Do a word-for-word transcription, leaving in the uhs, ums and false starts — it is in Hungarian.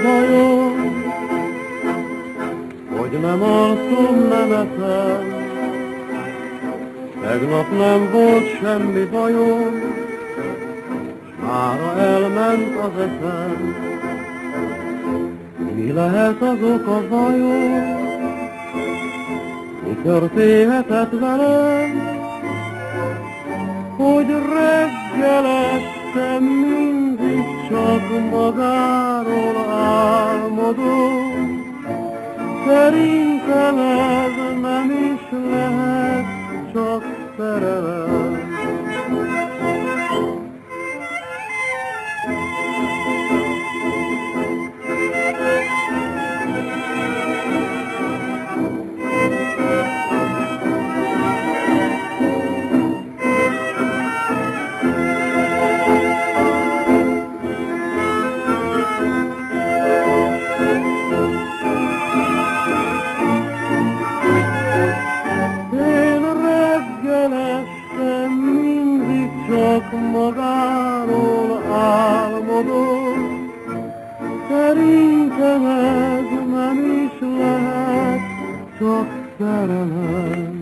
bajom, hogy nem alszom, nem eszem. Tegnap nem volt semmi bajom, s mára elment az eszem. Mi lehet az oka vajon? Mi történhetett velem, hogy reggel este mindig csak magáról álmodom? Szerintem ez nem is lehet csak szerelem. Magáról álmodom, szerintem ez nem is lehet csak szerelem.